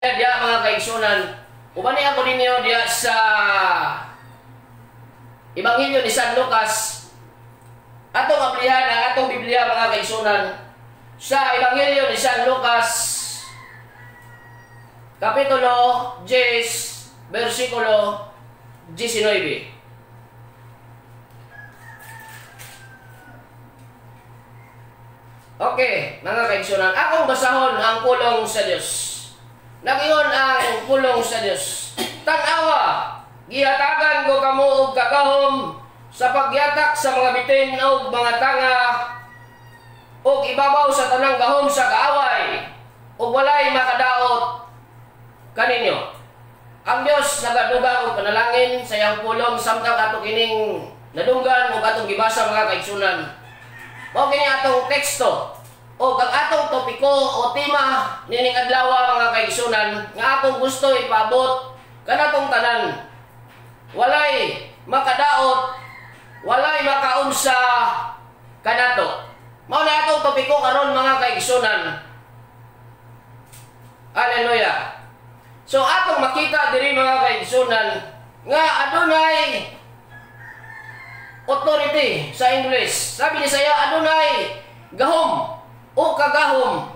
Dia mga kaigsunan, ubani ako ninyo dia sa Ebanghelyo ni San Lucas. Atong aplihan ang atong Biblia mga kaigsunan sa Ebanghelyo ni San Lucas Kapitulo 10 versikulo 19. Okay, mga kaigsunan, akong basahon ang pulong sa Dios. Nagingon ang pulong sa Dios. Tan-awa, gihatagan ko kamo og kakahom sa pagyatak sa mga bitin o mga tanga o ibabaw sa tanang gahom sa kaaway o walay makadaot kaninyo. Ang Dios nagadugang og panalangin sa iyang pulong samtang ato kining nadunggan o atong gibasa mga kaigsunan. Mao kini atong teksto o kang atong topiko o tema nining adlaw mga kaigsunan nga akong gusto ipaabot kanatong tanan. Walay makadaot, walay makaunsa kanato. Mao na atong topiko karon mga kaigsunan. Hallelujah. So atong makita diri mga kaigsunan nga adunay authority sa English. Sabi ni saya adunay gahom o kagahom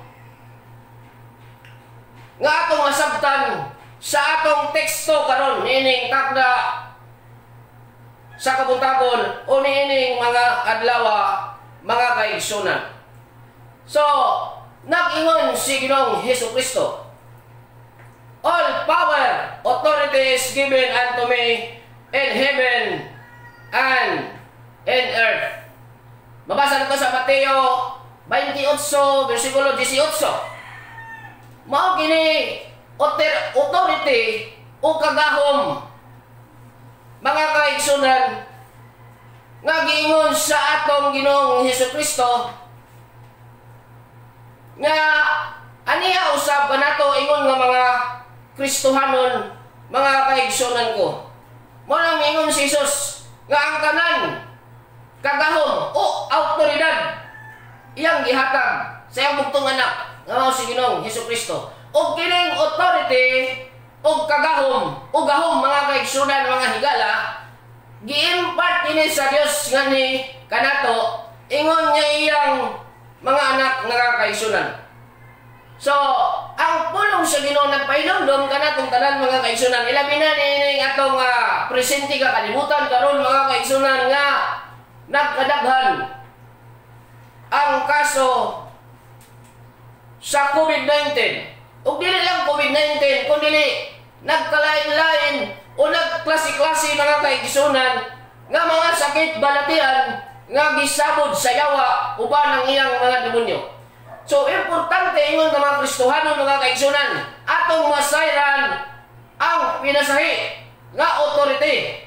nga atong masabtan sa atong teksto karon nining takda sa kabuntagon o nining mga adlaw mga kaigsunan. So nag-ingon si Ginoong Hesukristo, all power, authority is given unto me in heaven and in earth. Mabasa nato sa Mateo 28 versikulo 18. Mao kini authority o kagahom mga kaigsunan nga giingon sa atong Ginoong Hesukristo nga aniya usab kanato ingon nga mga Kristohanon mga kaigsunan ko. Mao nang ingon si Jesus nga ang tanan kagahom o autoridad iyang gihatag sa iyang bugtong anak nga mao si Ginoong Hesukristo. O kining authority o kagahom o gahom mga kaigsunan mga higala gi-impart kini sa Dios nga ni kanato ingon nga iyang mga anak nga kaigsunan. So ang pulong sa Ginoo nagpahinumdom kanatong tanan mga kaigsunan. Ilabi na nining atong presente ka kalibutan karon mga kaigsunan nga nagkadaghan ang kaso sa COVID-19. O dili lang COVID-19, kundi nagkalain-lain o nagklase-klase mga kaigsunan nga mga sakit balatian nga gisabod sa yawa uban ang iyang mga demonyo. So importante ingon nga mga Kristohanon mga kaigsunan atong masayran ang pinasahi nga authority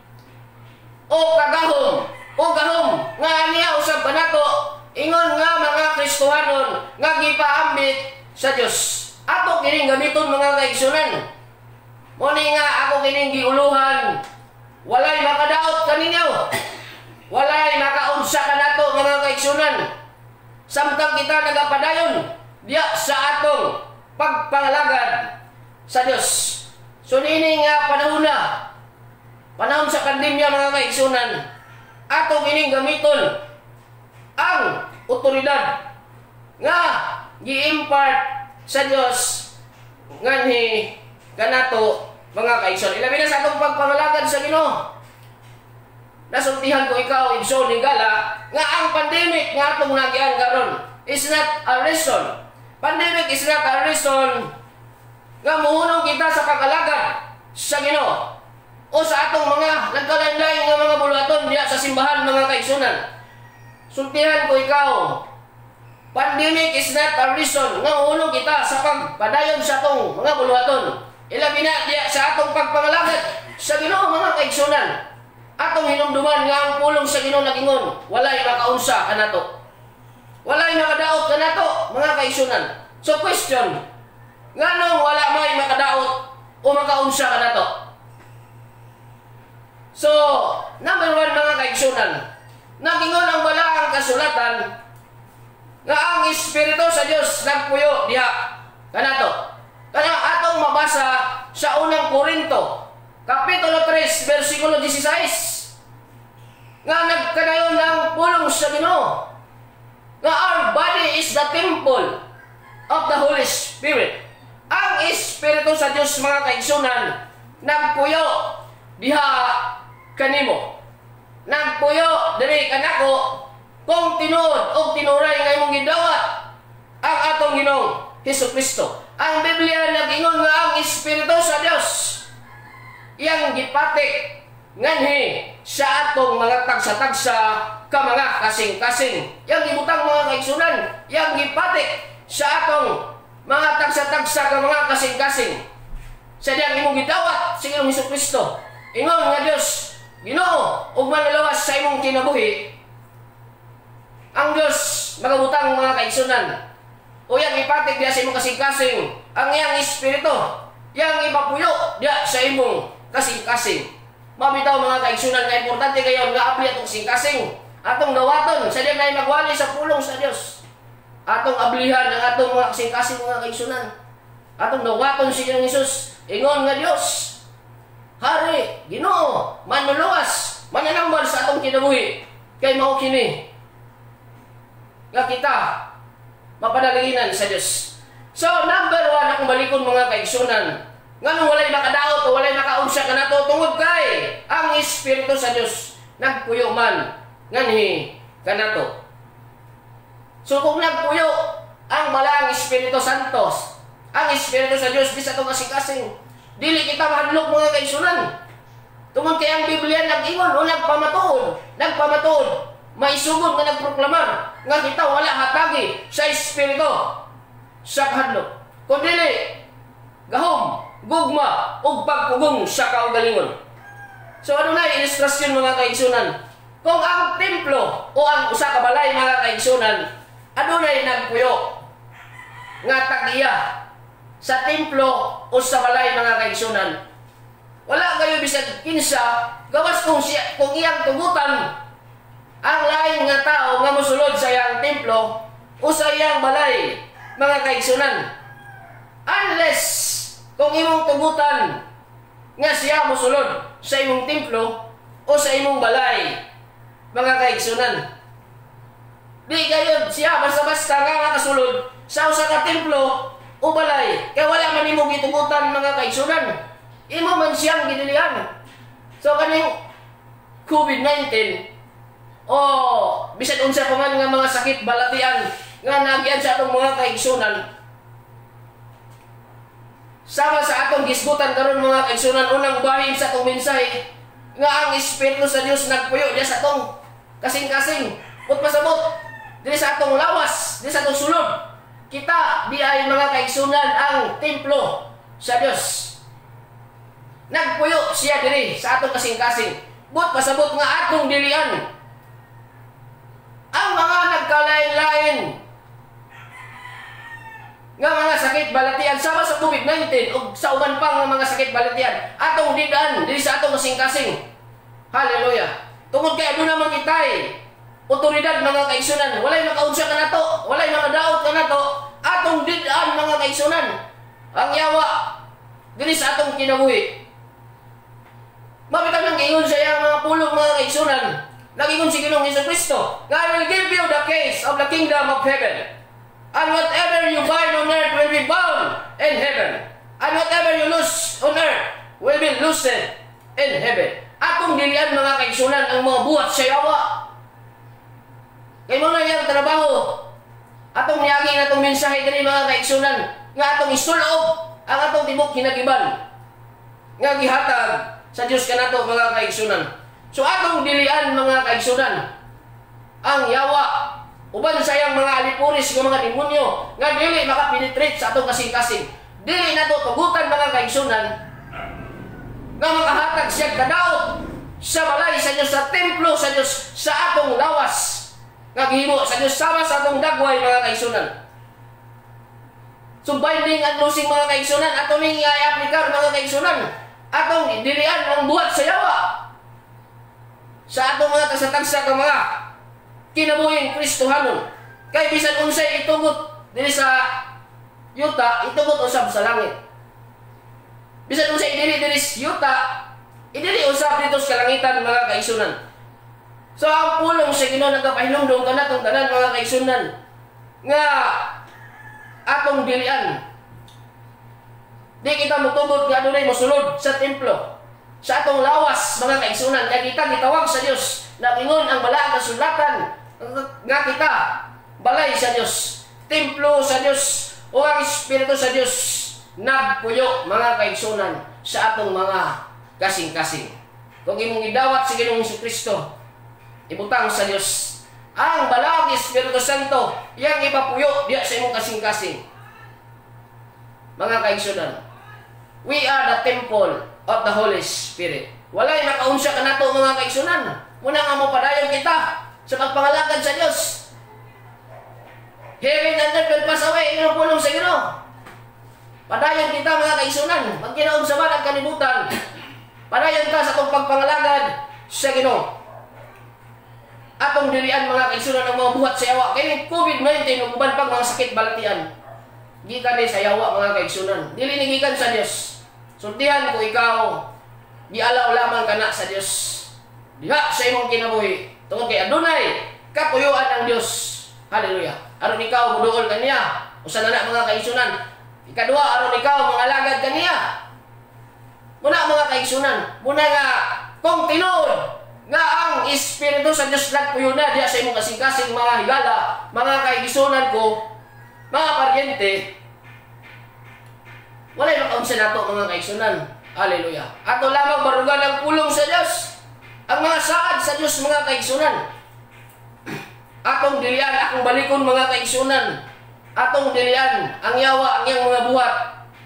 o kagahom o gahom nga niya usab kanato ingon nga mga Kristohanon nga gipaambit sa Dios. Ato kining gamiton mga kaigsunan. Muni nga ako kining giuluhan. Walay makadaot kaninyo. Walay makaunsa kanato mga kaigsunan. Samtang kita nagapadayon diya sa atong pagpangalagad sa Dios. So nini nga panahon sa pandemya mga kaigsunan. Ato kining gamiton ang otoridad nga gi-impart sa Dios nganhi kanato mga kaigsunan. Ilabi na sa atong pagpangalagad sa Ginoo. Nasultihan ko ikaw igsoon ni gala nga ang pandemic nga atong nagian karon is not a reason. Pandemic is not a reason nga muhunong kita sa pag-alagad sa Ginoo o sa atong mga nagkalain-lain nga mga buluhaton diya sa simbahan mga kaigsunan. Sultihan ko ikaw, pandemic is not a reason nga muhunong kita sa pagpadayon sa atong mga buluhaton. Ilabi na diya sa atong pagpangalagad sa Ginoo mga kaigsunan. Atong hinumduman nga ang pulong sa Ginoo nagingon, walay makaunsa kanato. Walay makadaot kanato mga kaigsunan. So question, nganong wala may makadaot o makaunsa kanato? So, number 1 mga kaigsunan, nagingon ang balaang kasulatan nga ang Espiritu sa Dios nagpuyo diha kanato. Kana atong sa unang Korinto, Kapitulo 3, versikulo 16, nga nagkanayon ng pulong sa Ginoo, nga our body is the temple of the Holy Spirit. Ang Espiritu sa Dios, mga kaigsunan, nagpuyo diha kanimo, nagpuyo diri kanako, kung tinuod o tinuray nga imong gidawat ang atong Ginoong Hesukristo. Ang Biblia nag-ingon nga ang Espiritu sa Dios iyang gipatik nganhi sa atong mga tagsa-tagsa ka mga kasing-kasing. Yang gibutang, mga kaigsunan, yang gipatik sa atong mga tagsa-tagsa ka mga kasing-kasing. Sa diyang imong gidawat sa Ginoong Hesukristo. Ingon nga Dios, Ginoo, ug manalawas sa imong kinabuhi. Ang Dios magabutang, mga kaigsunan, o yang ipatik diya sa imong kasing-kasing ang iyang Espiritu, yang ipapuyo diya sa imong kasing-kasing. Mabitaw, mga kaigsunan, nga importante kayo nga apli atong kasing-kasing, atong dawaton sa diyan na magwali sa pulong sa Dios. Atong ablihan ang atong mga kasing-kasing, mga kaigsunan. Atong dawaton si Ginoong Hesus. Ingon nga Dios, Hari, Ginoo, manuluwas, mananambal sa atong kinabuhi, kay mao kini nga kita mapadaliginan sa Dios. So, number 1, akong balikon, mga kaigsunan, nga nung walay makadaot o walay makaunsa ka nato tungod kay ang Espiritu sa Dios nagpuyo man nganhi kanato. So kung nagpuyo ang malang Espiritu Santos, ang Espiritu sa Dios di sa atong kasing-kasing, dili kita mahadlok, mga kaigsunan. Tungod kay ang Biblia nag-ingon o nagpamatuod, maisugod nga nagproklama nga kita wala hatagi sa Espiritu sa kahadlok, kundi gahom, gugma, ug pagpugong sa kaugalingon. So ano na ilustrasyon, mga kaigsunan? Kung ang templo o ang usa ka balay, mga kaigsunan, adunay nagpuyo nga tagiya sa templo o sa balay, mga kaigsunan, wala kayo bisag kinsa gawas kung iyang tugutan ang lain nga tao nga mosulod sa iyang templo o sa iyang balay, mga kaigsunan. Unless kung imong tugutan nga siya mosulod sa imong templo o sa imong balay, mga kaigsunan, di gayud siya basta-basta nga kasulod sa usa ka templo o balay, kaya wala man imong gitugutan, mga kaigsunan, imo man siyang gidilihan. So kaning COVID-19 o bisan unsa pa man nga mga sakit balatian nga nagian sa atong mga kaigsunan, sama sa atong gisgutan karon, mga kaigsunan, unang bahin sa atong mensahe nga ang Espiritu sa Dios nagpuyo diya sa atong kasing-kasing, put pasabot dili sa atong lawas, dili sa atong sulod. Kita di ay, mga kaigsunan, ang templo sa Dios. Nagpuyo siya diri sa atong kasing-kasing, put pasabot nga atong dilian ang mga nagkalain-lain nga mga sakit balatian sama sa COVID-19 o sa uban pang nga mga sakit balatian, atong didan dili sa atong kasing-kasing. Hallelujah. Tungod kay aduna man kitay otoridad, mga kaigsunan, walay makaunsa ka nato, walay makadaot ka nato, atong didan, mga kaigsunan, ang yawa dili sa atong kinabuhi. Mabitaw nang giingon sa iyang mga pulong, mga kaigsunan, nagingon si Ginoong Hesukristo, I will give you the keys of the kingdom of heaven. And whatever you bind on earth will be bound in heaven. And whatever you loose on earth will be loosened in heaven. Atong dilian, mga kaigsunan, ang mga buhat sa yawa. Kaya mo na yung trabaho, atong niyagi na itong mensahe diri, mga kaigsunan, nga atong isulob ang atong tibok hinagiban nga gihatag sa Dios kanato, mga kaigsunan. So atong dilian, mga kaigsunan, ang yawa uban sa iyang mga alipuris ng mga demonyo nga dili makapenetrate sa atong kasing-kasing. Dili nato tugutan, mga kaigsunan, nga makahatag siya kadaot sa balay sa Dios, sa templo sa Dios, sa atong lawas nga gihimo sa Dios sama sa atong dagway, mga kaigsunan. So binding and loosing, mga kaigsunan, atong ning i-aplikar, mga kaigsunan, atong dilian ang buhat sa yawa sa atong mga kasatagsa ka mga kinabuhing Kristohanon. Kay bisan unsay itugot dili sa yuta, itugot usab sa langit. Bisan unsay dili yuta, idili usab dito sa kalangitan mga kaigsunan. So ang pulong sa Ginoo nagapahinumdom kanatong tanan mga kaigsunan nga atong dilian. Di kita mutubod nga adunay mosulod sa templo. Sa atong lawas mga kaigsunan kay kita gitawag sa Dios na ingon ang balaang kasulatan nga kita balay sa Dios, templo sa Dios o ang Espiritu sa Dios nagpuyo mga kaigsunan sa atong mga kasing-kasing. Kung imong gidawat sa Ginoong Jesucristo, ibutang sa Dios ang balaang Espiritu Santo yang ipapuyo diya sa imong kasing-kasing. Mga kaigsunan, we are the temple of the Holy Spirit. Walay makaunsa kanato mga kaigsunan. Muna nga mo padayon kita sa pagpangalagad sa Dios. Heaven and earth will pass away, inong pulong sa Ginoo. Padayon kita mga kaigsunan, pag ginaon sa balag kalibutan, padayon ka sa itong pagpangalagad sa Ginoo. Atong dilian mga kaigsunan ang mga buhat sa yawa. Kaya COVID-19 ug uban pang mga sakit balatian. Gikan ni sa yawa mga kaigsunan. Dili ni gikan sa Dios. Sultihan ko ikaw, gialaw lamang kana sa Dios. Diha sa imong kinabuhi. Tungod kay adunay kapuyuan ang Dios. Hallelujah. Aron ikaw muduol kaniya. Usa na mga kaigsunan. Ikaduha aron ikaw mangalagad kaniya. Muna mga kaigsunan, muna nga kung tinuod nga ang Espiritu sa Dios nagpuyo na diya sa imong kasing-kasing mga higala, mga kaigsunan ko, mga paryente, walay makaunsa nato mga kaigsunan. Hallelujah. Ato lamang barugan ang pulong sa Dios. Ang mga saad sa Dios mga kaigsunan. Atong dilian, akong balikon mga kaigsunan. Atong dilian, ang yawa, ang iyang mga buhat.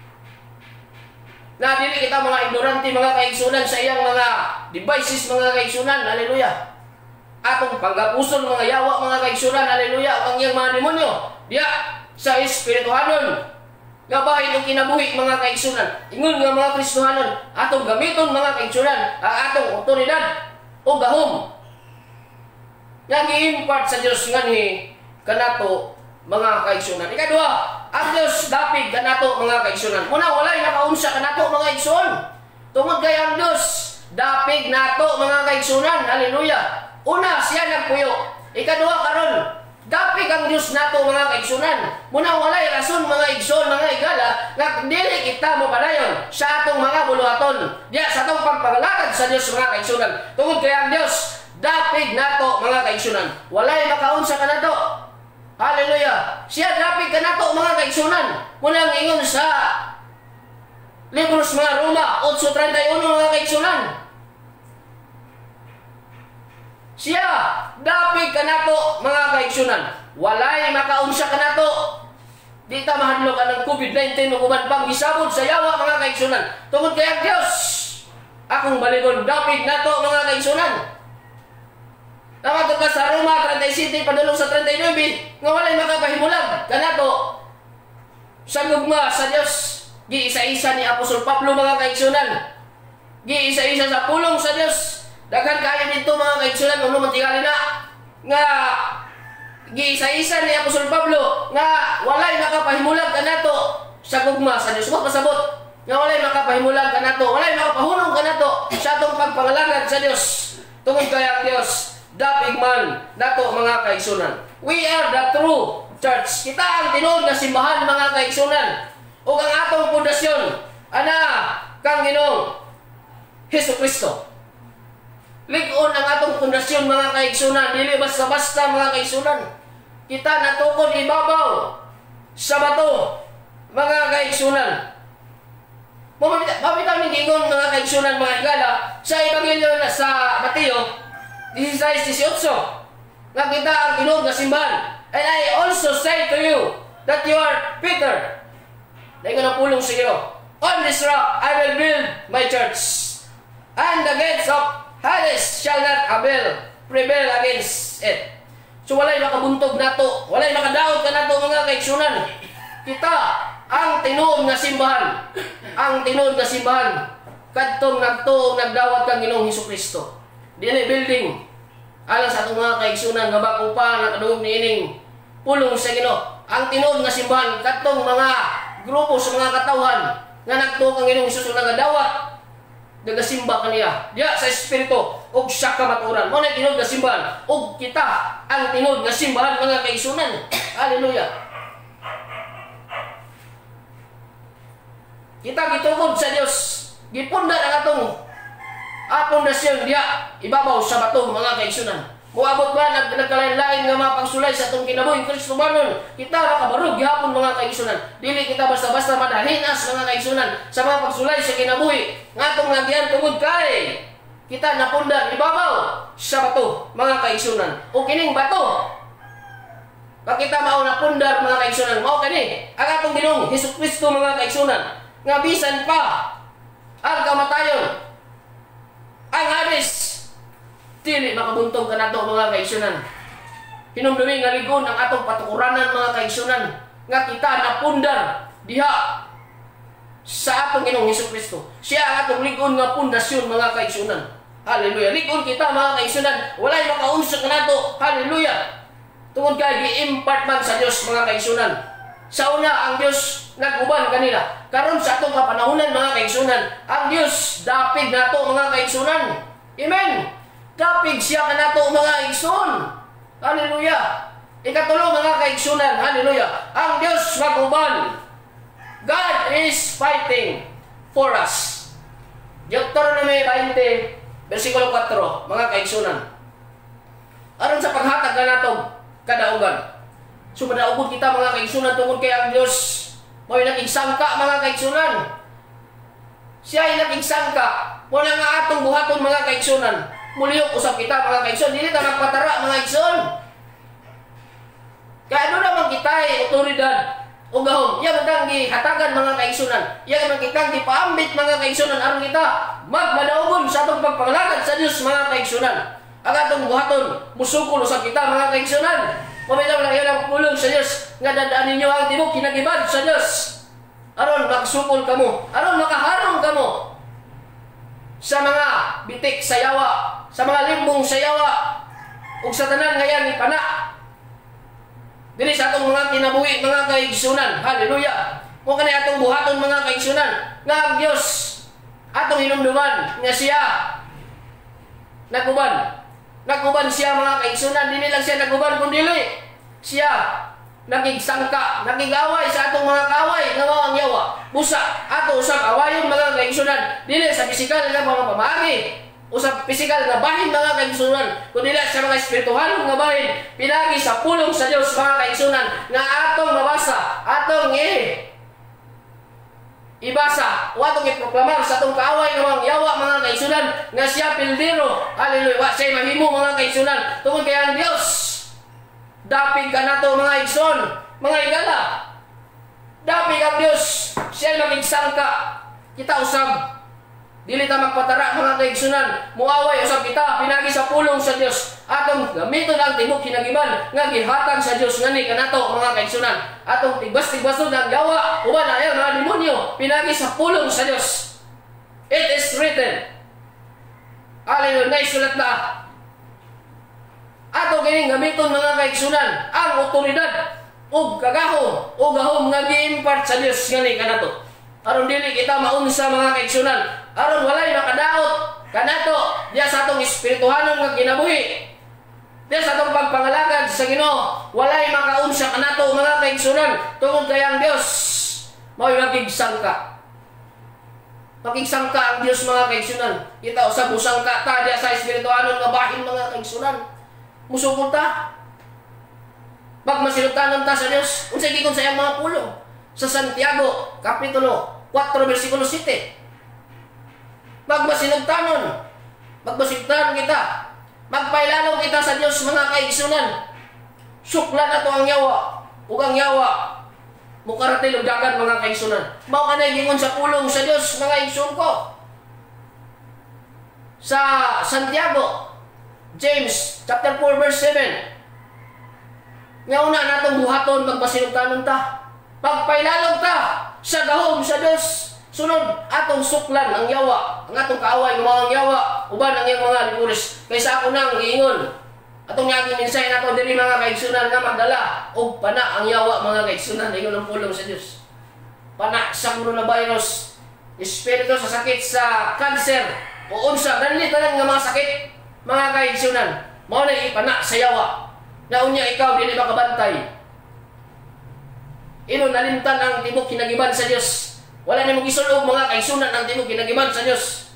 Na dili kita mga ignorante mga kaigsunan sa iyang mga devices mga kaigsunan. Hallelujah. Atong panggapuson mga yawa mga kaigsunan. Hallelujah. Ang iyang mga demonyo. Diya sa Espirituhanon. Nga bahin ang kinabuhi mga kaigsunan. Ingon nga mga Kristohanon. Atong gamiton mga kaigsunan. Ang atong otoridad o gahom. Nga gi-impart sa Dios nga ni kanato mga kaigsunan. Ikaduha, ang Dios dapig kanato mga kaigsunan. Muna walay nakaunsa kanato mga kaigsunan. Tungod kay ang Dios dapig nato mga kaigsunan. Hallelujah. Una siya nagpuyo. Ikaduha karon dapig ang Dios nato mga kaigsunan. Muna walay rason mga igsoon mga igala nga dili kita mo padayon sa atong mga buluhaton. Diya sa atong pagpangalagad sa Dios mga kaigsunan. Tungod kay ang Dios dapig nato mga kaigsunan. Walay makaunsa kanato. Hallelujah. Siya dapig kanato mga kaigsunan. Muna ingon sa Libros mga Roma 8:31 mga kaigsunan. Siya dapig kanato mga kaigsunan. Walay makaunsa kanato. Di ta mahadlok ang COVID-19 ug uban pang gisabot sa yawa mga kaigsunan. Tungod kay ang Dios akong baligon dapig nato mga kaigsunan. Tama ka sa Roma 37 padulong sa 39 nga walay makapahimulag kanato sa lugma sa Dios. Giisa-isa ni Apostol Pablo mga kaigsunan. Giisa-isa sa pulong sa Dios. Daghan kaayo dito mga kaigsunan uno man tingali na nga giisa-isa ni Apostol Pablo nga walay makapahimulag kanato sa gugma sa Dios. Wa pasabot nga walay makapahimulag kanato, walay makapahunong kanato sa atong pagpangalagad sa Dios. Tungod kay ang Dios dapig man nato mga kaigsunan. We are the true church. Kita ang tinuod nga simbahan mga kaigsunan. Ug ang atong pundasyon ana kang Ginoong Hesukristo. Lig-on ang atong pundasyon mga kaigsunan, dili basta-basta mga kaigsunan. Kita natukod ibabaw sa bato mga kaigsunan. Mabitaw ni gingon mga kaigsunan mga igala sa Ebanghelyo sa Mateo 16:18 nga kita ang tinuod nga simbahan. And I also say to you that you are Peter. Dahil na pulong sa Ginoo. On this rock I will build my church, and the gates of Hades shall not prevail against it. So walay makabuntog nato, walay makadaot ka nato mga kaigsunan. Kita ang tinuod nga simbahan. Ang tinuod nga simbahan kadtong nagtuong nagdawat kang Ginoong Hesukristo. Dili building alang sa atong mga kaigsunan nga bag-o pa nakaduog niining pulong sa Ginoo. Ang tinuod nga simbahan kadtong mga grupo sa mga katawhan nga nagtuo kang Ginoong Hesus nga dawat nagasimba kaniya diya sa espiritu ug siya ka maturan mo na tinud nga simbahan ug kita ang tinud nga simbahan mga kaigsunan. Hallelujah. Kita gitugod sa Dios, gipundar ang atong pundasyon diya ibabaw sa bato mga kaigsunan. Muabot ba nagkalain-lain nga mga pagsulay sa atong kinabuhi Kristo manon kita nakabarog gihapon mga kaigsunan. Dili kita basta-basta madahinas mga kaigsunan sa mga pagsulay sa kinabuhi nga atong nagyan tungod kay kita napundar ibabaw sa bato mga kaigsunan. O kining bato pakita mao napundar mga kaigsunan mao kani ang atong Ginoong Hesukristo mga kaigsunan nga bisan pa ang kamatayon ang Hades dili makabuntog kanato mga kaigsunan. Hinumdumi nga ligon ang atong patukuranan mga kaigsunan nga kita napundar diha sa atong Ginoong Hesukristo. Siya ang atong ligon nga pundasyon mga kaigsunan. Hallelujah. Ligon kita mga kaigsunan, walay makaunsa kanato. Hallelujah. Tungod kay gi-impart man sa Dios mga kaigsunan. Sa una ang Dios naguban kanila. Karon sa atong kapanahunan mga kaigsunan, ang Dios dapig nato mga kaigsunan. Amen. Dapig siya kanato mga igsoon. Hallelujah. Ikatulo mga kaigsunan. Hallelujah. Ang Dios maguban. God is fighting for us. Deuteronomy 20 versikulo 4 mga kaigsunan. Aron sa paghatag kanato kadaugan. So madaugod kita mga kaigsunan tungod kay ang Dios mo'y nakigsangka mga kaigsunan. Siya ay nakigsangka. Wala nga atong buhaton mga kaigsunan. Muliyok usap kita mga kaigsoon, dili ta magpatara mga kaigsoon. Kaya ano naman kita ay otoridad o gahom. Iya man gihatagan mga kaigsunan. Iya man kita gipaambit mga kaigsunan aron kita magmadaugon sa atong pagpangalagad sa Dios mga kaigsunan. Ang atong buhaton musukol usap kita mga kaigsunan. Mamita lang yan ang pulong sa Dios nga dadaan ninyo ang tibok kinagibad sa Dios. Aron magsukol kamo, aron makaharong kamo sa mga bitik sa yawa, sa mga limbong sa yawa, ug sa tanan ngayon ni pana. Dili sa atong mga kinabuhi mga kaigsunan. Hallelujah. Mo kanay atong buhaton mga kaigsunan nga ang Dios atong hinumduman nga siya naguban. Naguban siya mga kaigsunan, dili lang siya naguban kundi siya nakigsangka, nakigaway sa atong mga kaaway nga mao ang yawa. Busa ato usab awayon mga kaigsunan, dili sa pisikal nga mga pamagi, usab pisikal nga bahin mga kaigsunan, kundi sa mga espirituhalong nga bahin, pinagi sa pulong sa Dios mga kaigsunan nga atong mabasa, atong ibasa, o atong iproklamar sa atong kaaway nga mga yawa mga kaigsunan nga siya pildero. Hallelujah. Wa siya mahimo mga kaigsunan tungod kay ang Dios dapig ka na to mga igsoon, mga igala. Dapig ang Dios, siya magigsangka. Kita usab, dili ta magpatara mga kaigsunan. Muaway usab kita, pinagi sa pulong sa Dios. Atong gamiton ang tibok kinagiban nga gihatag sa Dios ngani kanato mga kaigsunan. Atong tigbas-tigbasod ang yawa, uban ayo mga demonyo, pinagi sa pulong sa Dios. It is written. Hallelujah, naisulat na. Ato kining gamiton mga kaigsunan ang otoridad ug kagahom o gahom nga gi-impart sa Dios ngani kanato. Aron dili kita maunsa mga kaigsunan, aron walay makadaot kanato diya sa atong espirituhanon nga kinabuhi. Diya sa atong pagpangalagad sa Ginoo, walay makaunsa kanato mga kaigsunan tungod kay ang Dios mao nagigsangka. Pakigsangka ang Dios mga kaigsunan. Kita usab usangka ta diya sa espirituhanon nga bahin mga kaigsunan. Musukol ta. Pag masilutanon ta sa Dios, unsay gigon sa iyang mga pulong. Sa Santiago, Kapitulo 4, versikulo 7. Pag masilutanon kita, magpailalaw kita sa Dios mga kaigsunan. Suklan ato ang yawa, ug ang yawa mukaratil og dagan mga kaigsunan. Mao kanay gingon sa pulong sa Dios mga igsoon ko. Sa Santiago, James chapter 4 verse 7. Nga una natong buhaton magpasilugtanon ta. Pagpailalog ta sa gahom sa Dios. Sunod atong suklan ang yawa, ang atong kaaway ng mga yawa, uban ang iyang mga lipuris. Kaysa ako nang giingon. Atong yaging minsay nato diri mga kaigsunan nga magdala og pana ang yawa mga kaigsunan ingon ang pulong sa Dios. Pana sa coronavirus espiritu sa sakit sa cancer o unsa ganli tanan nga mga sakit mga kaigsunan mao na ipana sa yawa na unya ikaw dili makabantay. Ino nalimtan ang tibok kinagiban sa Dios. Wala nimong gisulog mga kaigsunan ang tibok kinagiban sa Dios.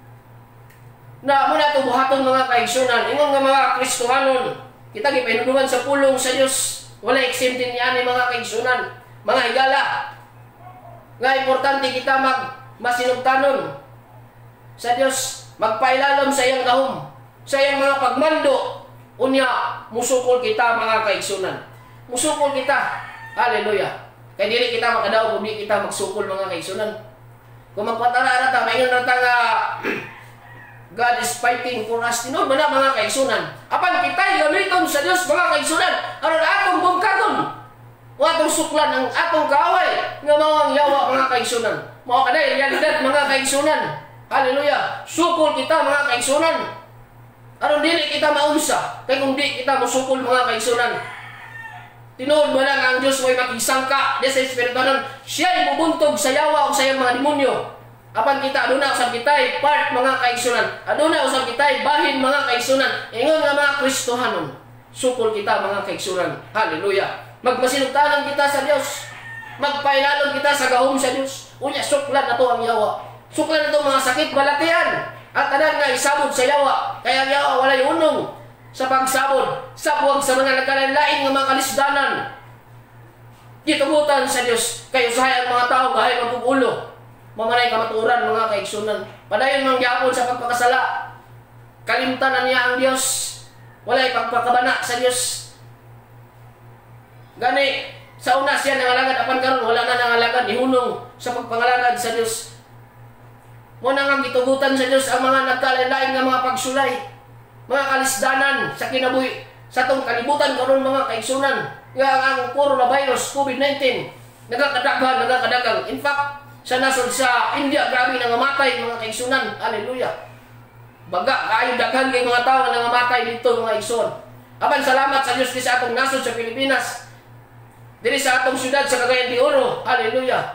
Na muna ito buhaton mga kaigsunan, ingon nga mga Kristohanon, kita gipahinumduman sa pulong sa Dios. Wala exemptin niya ni mga kaigsunan, mga higala. Nga importante kita masinugtanon sa Dios, magpailalom sa iyang gahom, sa iyang mga pagmando. Unya, musukol kita mga kaigsunan. Musukol kita. Hallelujah. Kaya dili kita makadaog kung di kita magsukol mga kaigsunan. Kung magpatara ta, mayon na nga God is fighting for us. Tinud man na mga kaigsunan. Apan kita'y gamiton sa Dios mga kaigsunan. Aron atong bungkaton. O atong suklan ang atong kaaway nga mga yawa mga kaigsunan. Mao kaday realidad mga kaigsunan. Hallelujah. Sukol kita mga kaigsunan. Aron dili kita maunsa. Kay kung di kita musukol mga kaigsunan. Tinuod mo lang ang Diyos may makisangka di sa espirituanon. Siya'y bubuntog sa yawa o sa iyang mga demonyo. Apan kita aduna usab kita'y part mga kaigsunan. Aduna usab kita'y bahin mga kaigsunan. Ingon nga mga Kristohanon. Sukol kita mga kaigsunan. Hallelujah. Magmasinugtanan kita sa Diyos. Magpailalon kita sa gahom sa Diyos. Unya suklan na to ang yawa. Suklan na to mga sakit balatian. At tanan nga isabot sa yawa. Kaya ang yawa walay unong sa pagsabot, sabwag sa mga nagkalain-lain ng mga kalisdanan. Gitugutan sa Diyos, kayo sahay ang mga tao, gahay magugulo. Mamanay kamaturan, mga kaigsunan. Padayon mang yapon sa pagpakasala. Kalimtanan niya ang Diyos. Walay pagpakabana sa Diyos. Gani, sa una siya nangalagad, apan karon wala na nangalagad, ihunong sa pagpangalagad sa Diyos. Muna nga gitugutan sa Diyos ang mga nagkalain-lain ng mga pagsulay. Mga kalisdanan sa kinabuhi sa itong kalibutan karon mga kaigsunan nga ang coronavirus, COVID-19 nagakadagang. In fact, sa nasod sa India, grabe nangamatay mga kaigsunan. Hallelujah. Baga, kayo daghan kay mga tao nga nangamatay dito mga igsoon. Apan salamat sa Diyos sa atong nasod sa Pilipinas. Dili sa atong syudad sa Cagayan de Oro. Hallelujah.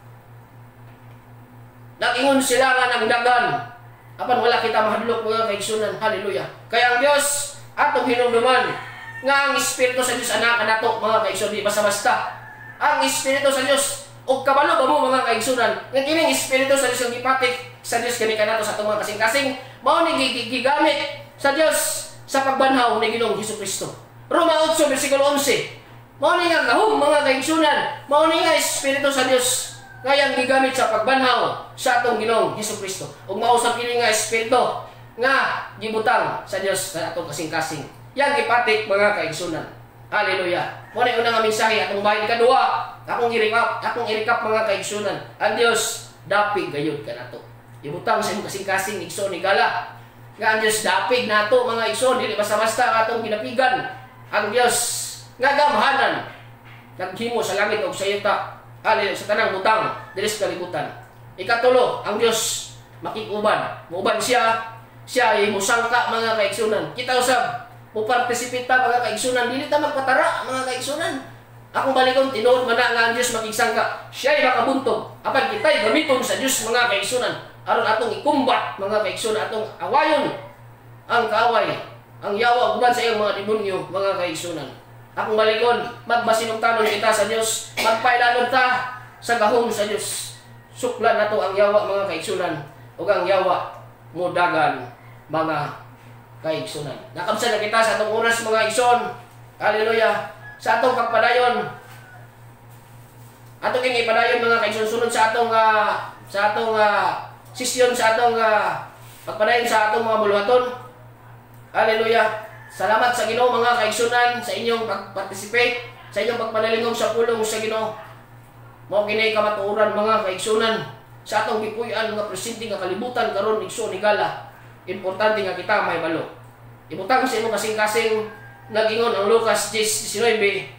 Nag-ingon sila nga nagdagan. Apan wala kita mahadlok mga kaigsunan. Hallelujah. Kaya ang Diyos atong hinumduman nga ang Espiritu sa Diyos anak nato mga kaigsunan, di basta-basta. Ang Espiritu sa Diyos o kabalo ba mo mga kaigsunan nga kining Espiritu sa Diyos ang gipatik sa Diyos kani kanato sa atong mga kasing-kasing mao ni gigamit sa Diyos sa pagbanhaw ni Ginoong Hesukristo. Roma 8 versikulo 11. Mao ni nga gahom mga kaigsunan, mao ni nga Espiritu sa Diyos kayang gigamit sa pagbanhaw sa atong Ginoong Hesukristo. Ug mao sa kini nga espiritu nga gibutang sa Dios sa atong kasing-kasing. Yang gipatik mga kaigsunan. Hallelujah. Mo ni una nga mensahe atong bahin kadua, akong i-recap mga kaigsunan. Ang Dios dapig gayud kanato. Gibutang sa imong kasing-kasing igsoon ni gala. Nga ang Dios dapig nato mga igsoon, dili basta-basta atong ginapigan. Ang Dios nga gamhanan naghimo sa langit ug sa yuta. Hallelujah, sa tanang butang, dili sa kalibutan. Ikatulo, ang Diyos makikuban. Muuban siya ay musangka mga kaigsunan. Kita usab, mupartisipita mga kaigsunan. Dili ta magpatara mga kaigsunan. Akong balikon, tinuod man na nga ang Diyos makigsangka. Siya ay makabuntog. Apan kita'y gamiton sa Diyos mga kaigsunan. Aron atong ikumbat mga kaigsunan, atong awayon ang kaaway, ang yawa, uban sa iyong mga demonyo mga kaigsunan. Akong balikon, magmasinugtanon kita sa Diyos, magpailalon ta sa gahom sa Diyos. Suklan na to ang yawa mga kaigsunan, o ang yawa mudagan mga kaigsunan. Nakamsa na kita sa atong oras mga igsoon. Hallelujah. Sa atong pagpadayon, atong king ipadayon mga kaigsoon, sunod sa atong sesyon, sa atong pagpadayon sa atong mga buluhaton. Hallelujah. Salamat sa Ginoo mga kaigsunan sa inyong pag-participate, sa inyong pagpanalingog sa pulong sa Ginoo. Mao kini kamatuoran mga kaigsunan sa atong gipuy-an nga presente nga kalibutan karon igsoon higala. Importante nga kita may balo. Ibutang sa imong kasing-kasing nagingon ang Lucas 10:19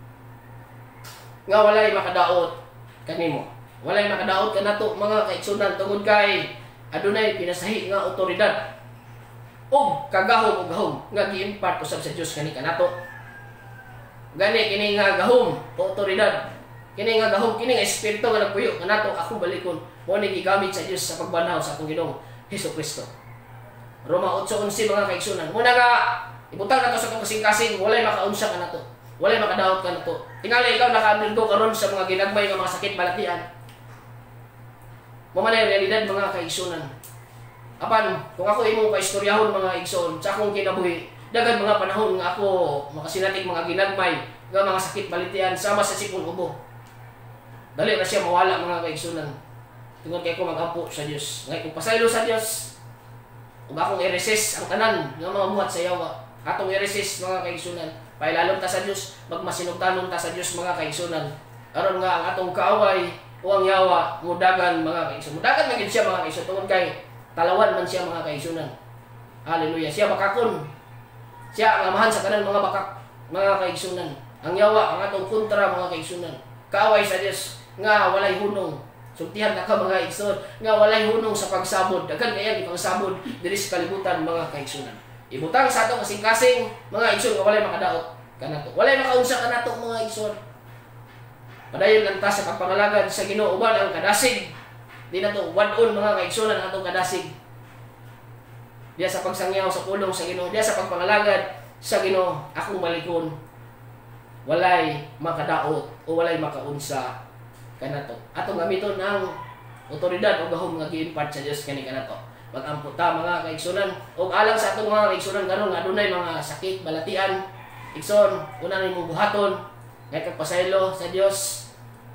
nga walay makadaot kanimo. Walay makadaot kanato mga kaigsunan tungod kay adunay pinasahi nga otoridad og kagahom og gahom nga gi-impart usab sa Dios kani kanato. Gani kini nga gahom o otoridad, kini nga gahom, kini nga espiritu nga nagpuyo kanato akong balikon mo ni gigamit sa Dios sa pagbanaw sa atong Ginoong Hesukristo. Roma 8:11 mga kaigsunan. Muna nga ibutang nato sa atong kasing-kasing, walay makaunsa ka nato. Walay makadaot ka nato. Tingali ikaw naka-undergo karon sa mga ginagmay nga mga sakit balatian. Mo man ay realidad mga kaigsunan. Apan kung ako imong paistoryahon mga igsoon sa akong kinabuhi, daghan mga panahon nga ako makasinatik mga ginagmay nga mga sakit balitian sama sa sipon ubo. Dali na siya mawala mga kaigsunan. Tungod kay ko magampo sa Dios. Ngay kung pasaylo sa Dios, ug akong i-resist ang tanan nga mga buhat sa yawa. Atong i-resist mga kaigsunan. Pailalom ta sa Dios, magmasinugtanon ta sa Dios mga kaigsunan. Aron nga ang atong kaaway o ang yawa mudagan mga kaigsunan. Mudagan man gid siya mga kaigsunan tungod kay talawan man siya mga kaigsunan. Hallelujah. Siya bakakon. Siya ang amahan sa kanan mga bakak mga kaigsunan. Ang yawa ang atong kontra mga kaigsunan. Kaaway sa Dios nga walay hunong. Sultihan na ka mga igsoon nga walay hunong sa pagsabod. Daghan kaya ipangsabod diri sa kalibutan mga kaigsunan. Ibutang sa atong kasing-kasing mga igsoon nga walay makadaot kanato. Walay makaunsa kanato mga igsoon. Padayon lang ta sa pagpangalagan sa Ginoo uban ang kadasig. Di na to wadon mga kaigsunan atong kadasig. Diya sa pagsangyaw sa pulong sa Ginoo, diya sa pagpangalagad sa Ginoo, akong malikon. Walay makadaot o walay makaunsa kanato. Atong gamiton ang otoridad o gahom nga gi-impart sa Dios kani kanato. Mag-ampo ta mga kaigsunan ug alang sa atong mga kaigsunan karon nga adunay mga sakit balatian. Igsoon, una nimo buhaton ngay kagpasaylo sa Dios.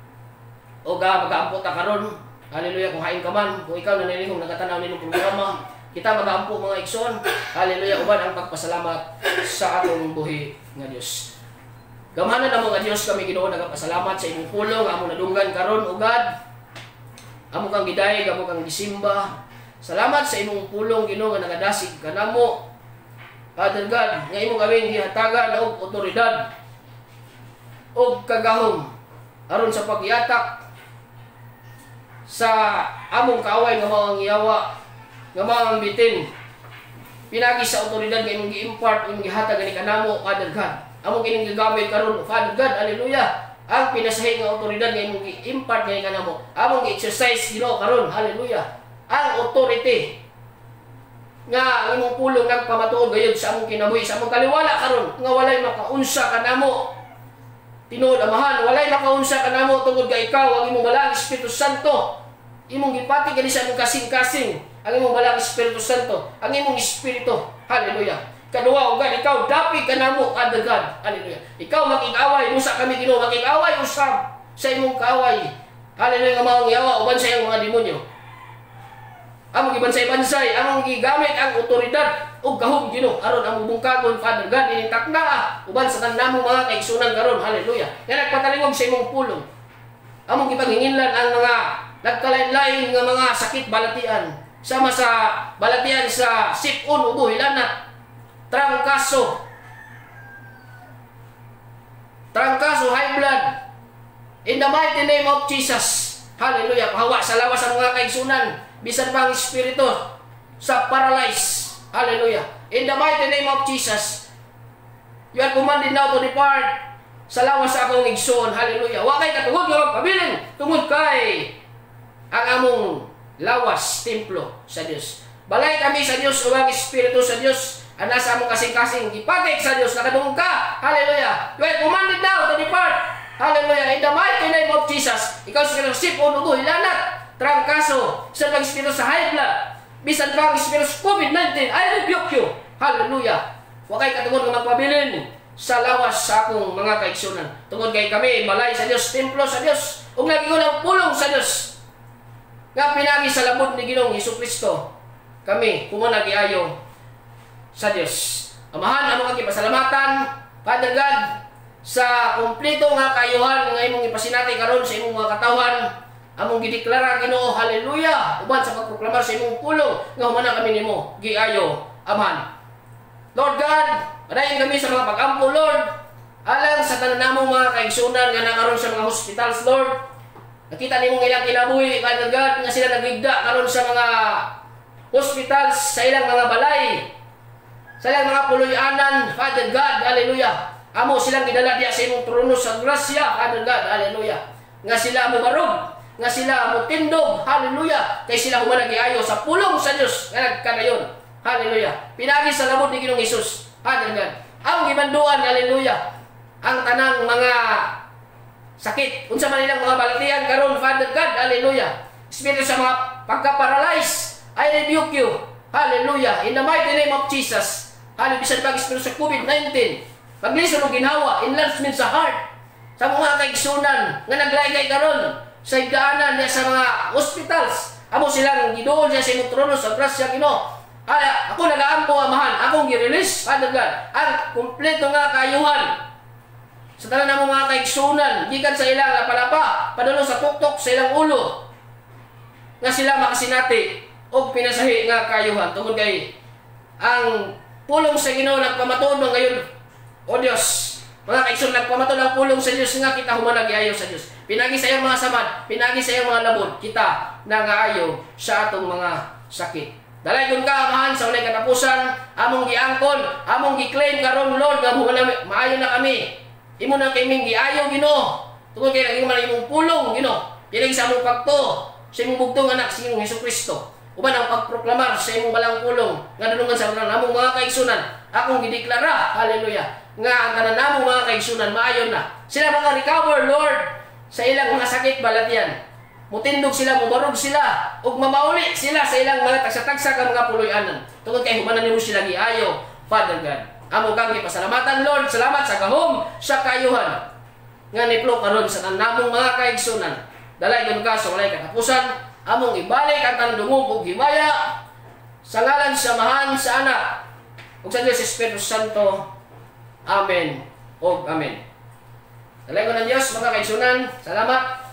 O mag-ampo ta karon. Hallelujah kung hain ka man, kung ikaw nanilingkong nagatanaw nimo programa, kita mag-ampo mga igsoon. Hallelujah uban ang pagpasalamat sa atong buhi nga Dios. Gamanan na mga Diyos kami Ginoo nagapasalamat sa imong pulong, amo nadunggan karon ugad. Amo kang gidayeg, amo kang gisimba. Salamat sa imong pulong Ginoo nga nagadasig kanamo. Father God, nga imong kaming gihatagan og otoridad og kagahom aron sa pagyatak sa among kaaway nga mga ngiyawa, nga mga bitin. Pinagi sa otoridad nga imong gi-impart, imong gihatag ani kanamo, Father God. Among kining gigamit karon, Father God, hallelujah. Ang pinasahi nga otoridad nga imong gi-impart nga kanamo, among gi-exercise Ginoo karon, hallelujah. Ang authority nga imong pulong nagpamatuod gayud sa among kinabuhi, sa among kaliwala karon, nga walay makaunsa kanamo. Tinuod amahan, walay makaunsa kanamo tungod kay ikaw ang imong balang Espiritu Santo. Imong gipati kani sa among kasing-kasing ang imong balang Espiritu Santo, ang imong espiritu, hallelujah. Kadua ugad ikaw dapig kanamo adagan. Hallelujah. Ikaw makig-away musa kami Ginoo, makig-away usab sa imong kaaway. Hallelujah nga mga yawa uban sa iyang mga demonyo. Among gibansay-bansay, among gigamit ang otoridad ug gahom Ginoo aron among bungkagon Father God ini takda uban sa tanamo mga kaigsunan karon. Hallelujah. Nga nagpatalingog sa imong pulong. Among gipanghinginlan ang mga nagkalain-lain nga mga sakit balatian sama sa balatian sa sipon ubo hilanat. Trangkaso, high blood. In the mighty name of Jesus. Hallelujah. Pahawa sa lawas sa mga kaigsunan. Bisan pang espiritu sa paralyze. Hallelujah. In the mighty name of Jesus. You are commanded now to depart sa lawas sa akong igsoon. Hallelujah. Wa kay katungod nga magpabilin. Tungod kay ang among lawas, templo sa Dios. Balay kami sa Dios, uwang espiritu sa Dios. Ana sa among kasing-kasing gipatik sa Dios nakadungog ka. Hallelujah. You are commanded now to depart. Hallelujah. In the mighty name of Jesus. Ikaw sa kinasip o nugo hilanat. Trangkaso sa pag-espiritu sa high blood. Bisan pa ang espiritu sa COVID-19. I rebuke you. Hallelujah. Wakay katungod nga magpabilin sa lawas sa akong mga kaigsunan. Tungod kay kami balay sa Dios, templo sa Dios, ug nagingon ang pulong sa Dios. Nga pinagi sa labod ni Ginoong Hesukristo. Kami kumo nagiayo sa Dios. Amahan among gipasalamatan, Father God, sa kumpleto nga kayuhan nga imong ipasinati karon sa imong mga katawhan. Among gideklara Ginoo, hallelujah, uban sa pagproklamar sa imong pulong nga humana kami nimo. Giayo, amahan. Lord God, padayon kami sa mga pag-ampo, Lord. Alang sa tanan namong mga kaigsunan nga nangaron sa mga hospitals, Lord. Nakita nimong ilang kinabuhi, Father God, nga sila nagigda karon sa mga hospitals, sa ilang mga balay. Sa ilang mga puloy-anan, Father God, hallelujah. Amo silang gidala diya sa imong trono sa grasya, Father God, hallelujah. Nga sila mo barog nga sila mutindog, hallelujah, kay sila humanag-iayo sa pulong sa Dios nga nagkadayon, hallelujah. Pinagi sa labot ni Ginoong Hesus, hallelujah. Ang gibanduan, hallelujah, ang tanang mga sakit, unsa man ilang mga balatian karon, Father God, hallelujah. Espiritu sa mga pagka-paralyze, I rebuke you, hallelujah, in the mighty name of Jesus, hallelujah. Bisan pag espiritu sa COVID-19, paglisod og ginhawa, enlargement sa heart, sa mga kaigsunan nga naglaygay karon sa higdaanan niya sa mga hospitals, amo silang giduol siya sa imong trono sa grasya Ginoo. Ako nagaampo amahan, akong gi-release, Father God, ang kumpleto nga kaayuhan sa tanan namo mga kaigsunan, gikan sa ilang palapa, padulong sa tuktok sa ilang ulo, nga sila makasinati og pinasahi nga kaayuhan tungod kay ang pulong sa Ginoo nagpamatuod ngayon. O Dios, mga kaigsoon, nagpamatud ang pulong sa Dios nga kita humanag-iayo sa Dios. Pinagi sa iyong mga samad, pinagi sa iyong mga labod, kita nangaayo sa atong mga sakit. Dalaygon ka, amahan, sa ulay katapusan, among giangkon, among gi-claim karon, Lord, nga maayo na kami. Imo na kaming giayo, Ginoo. Tungod kay naging man imong pulong, Ginoo. Pinagi sa among pagto, sa imong bugtong anak sa imong Hesukristo. Uban ang pagproklamar sa imong balang pulong nga dunungan sa among mga kaigsunan. Akong gideklara, hallelujah, nga ang tanan namong mga kaigsunan maayo na. Sila mga recover, Lord, sa ilang mga sakit balatian. Mutindog sila, mubarog sila, ug mamauli sila sa ilang mga tagsa-tagsa ka mga puloy-anan. Tungod kay humanan nimo sila giayo, Father God. Amo kang gipasalamatan, Lord, salamat sa gahom sa kayuhan nga niplo karon sa tanan namong mga kaigsunan. Dalaygon ka sa walay katapusan, among ibalik ang tandungog ug himaya sa ngalan sa Amahan, sa Anak, ug sa Dios Espiritu Santo. Amen o Amen. Dalaygon ng Diyos, mga kaigsunan. Salamat.